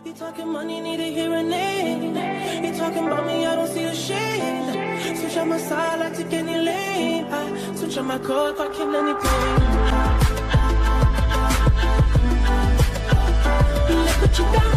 You talking money, need a hearing aid. You talking about me, I don't see a shade. Switch on my side, I take any lane. I switch on my code, if I kill any pain. Look what you got.